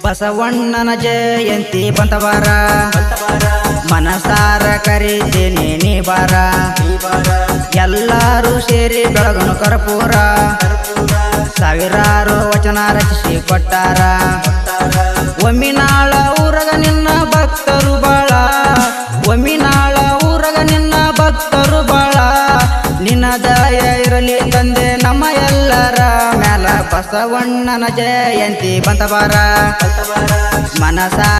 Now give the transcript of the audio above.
ಬಸವಣ್ಣನ ಜಯಂತಿ ಬಂತವಾರ ಮನಸಾರ ಕರೀತೀನಿ ನೀ ಬಾರ ಎಲ್ಲರೂ ಸೇರಿ ಬೆಳಗನು ಕರ್ಪೂರ ಸಾವಿರಾರು ವಚನ ರಚಿಸಿ ಕೊಟ್ಟಾರ ಒಮ್ಮಿನಾಳ ಊರಗ ನಿನ್ನ ಭಕ್ತರು ಬಾಳ ಒಮ್ಮಿನಾಳ ಊರಗ ನಿನ್ನ ಭಕ್ತರು ಬಾಳ ನಿನ್ನ ದಯ ಇರಲಿ ತಂದೆ ನಮ್ಮ ಎಲ್ಲರ ಮ್ಯಾಲ ಬಸವಣ್ಣನ ಜಯಂತಿ ಬಂತವಾರ ಮನಸ